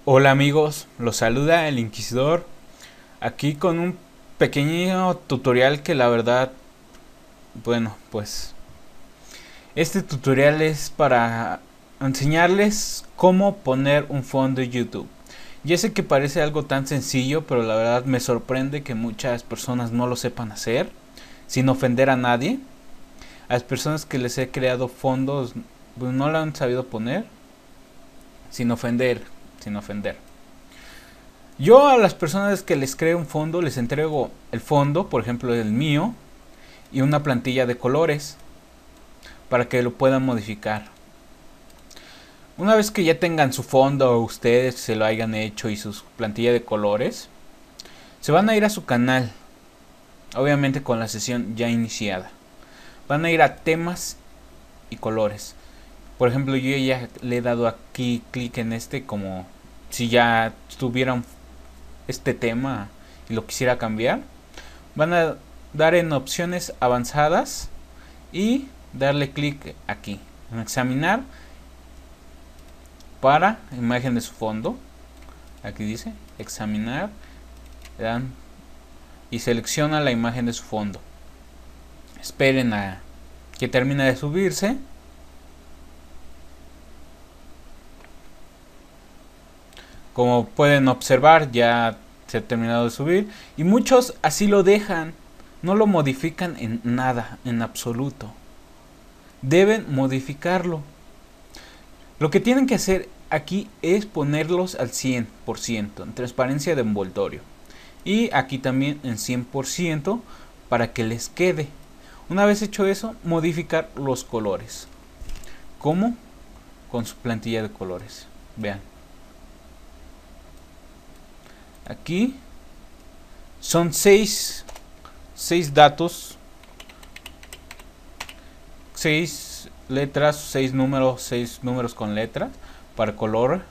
Hola amigos, los saluda el Inquisidor, aquí con un pequeño tutorial que la verdad, bueno, pues este tutorial es para enseñarles cómo poner un fondo en YouTube. Ya sé que parece algo tan sencillo, pero la verdad me sorprende que muchas personas no lo sepan hacer, sin ofender a nadie. A las personas que les he creado fondos, pues no lo han sabido poner, sin ofender, sin ofender. Yo a las personas que les creo un fondo les entrego el fondo, por ejemplo el mío, y una plantilla de colores para que lo puedan modificar. Una vez que ya tengan su fondo o ustedes se lo hayan hecho y su plantilla de colores, se van a ir a su canal, obviamente con la sesión ya iniciada. Van a ir a temas y colores. Por ejemplo, yo ya le he dado aquí clic en este como si ya tuviera este tema y lo quisiera cambiar. Van a dar en opciones avanzadas y darle clic aquí en examinar para imagen de su fondo. Aquí dice examinar, le dan y selecciona la imagen de su fondo. Esperen a que termine de subirse. Como pueden observar, ya se ha terminado de subir y muchos así lo dejan, no lo modifican en nada, en absoluto. Deben modificarlo. Lo que tienen que hacer aquí es ponerlos al 100% en transparencia de envoltorio. Y aquí también en 100% para que les quede. Una vez hecho eso, modificar los colores. ¿Cómo? Con su plantilla de colores. Vean. Aquí son 6 datos, 6 letras, 6 números con letras para color.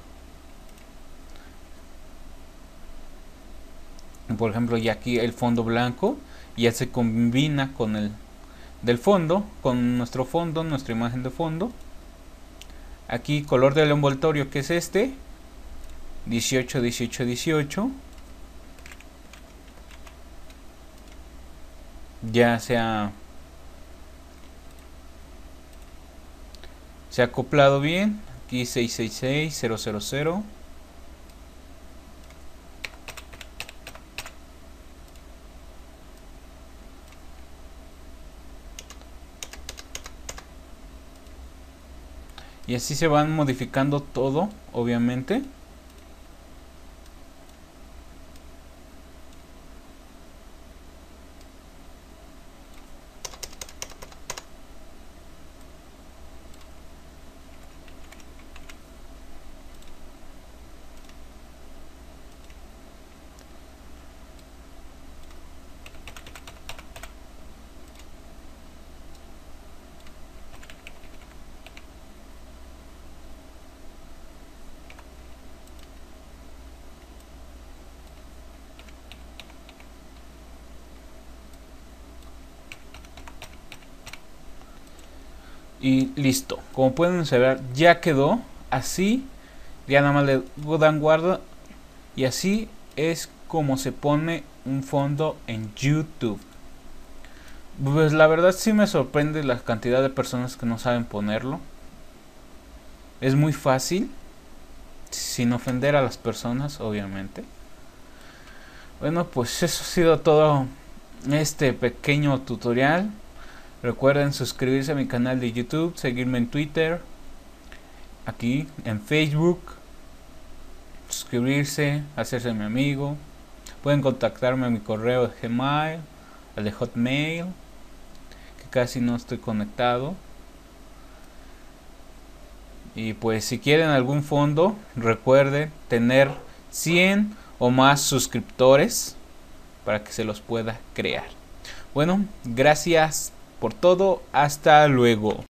Por ejemplo, ya aquí el fondo blanco ya se combina con el del fondo, con nuestro fondo, nuestra imagen de fondo. Aquí color del envoltorio, que es este 18 18 18. Ya se ha acoplado bien. Aquí 666 000. Y así se van modificando todo, obviamente. Y listo, como pueden observar ya quedó así. Ya nada más le dan guarda. Y así es como se pone un fondo en YouTube. Pues la verdad sí me sorprende la cantidad de personas que no saben ponerlo. Es muy fácil, sin ofender a las personas, obviamente. Bueno, pues eso ha sido todo este pequeño tutorial. Recuerden suscribirse a mi canal de YouTube, seguirme en Twitter, aquí en Facebook, suscribirse, hacerse mi amigo. Pueden contactarme a mi correo de Gmail, al de Hotmail, que casi no estoy conectado. Y pues si quieren algún fondo, recuerden tener 100 o más suscriptores para que se los pueda crear. Bueno, gracias por todo, hasta luego.